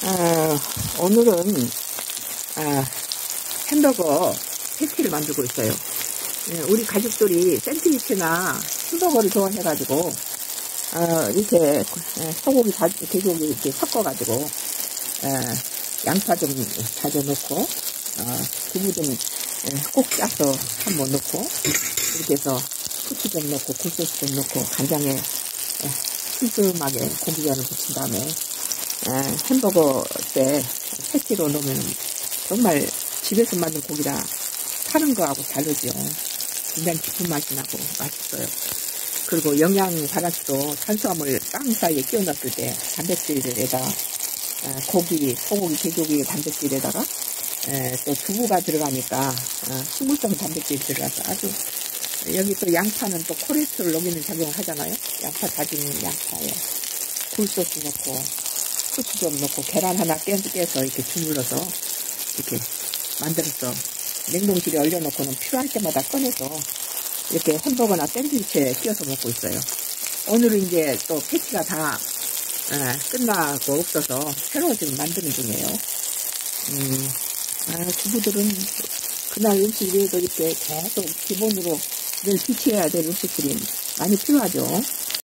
오늘은 햄버거 패티를 만들고 있어요. 우리 가족들이 샌드위치나 햄버거를 좋아해가지고 이렇게 소고기, 돼지고기 이렇게 섞어가지고 양파 좀 다져 넣고 두부 좀 꼭 짜서 한번 넣고 이렇게 해서 후추 좀 넣고 굴소스 좀 넣고 간장에 슴슴하게 고기전을 부친 다음에 햄버거 때 패티로 넣으면 정말 집에서 만든 고기라 파는 거하고 다르죠. 굉장히 깊은 맛이 나고 맛있어요. 그리고 영양 바라지도 탄수화물 빵 사이에 끼워 넣었을 때 단백질에다가 고기, 소고기, 돼지고기 단백질에다가 또 두부가 들어가니까 식물성 단백질이 들어가서 아주, 여기 또 양파는 또 콜레스테롤 녹이는 작용을 하잖아요. 양파 다진 양파에 굴소스 넣고 후추 좀 넣고 계란 하나 깨서 이렇게 주물러서 이렇게 만들어서 냉동실에 얼려놓고는 필요할 때마다 꺼내서 이렇게 햄버거나 샌드위치에 끼워서 먹고 있어요. 오늘은 이제 또 패티가 다 끝나고 없어서 새로 지금 만드는 중이에요. 주부들은 그날 음식 외에도 이렇게 계속 기본으로 늘 지켜야 될 음식들이 많이 필요하죠.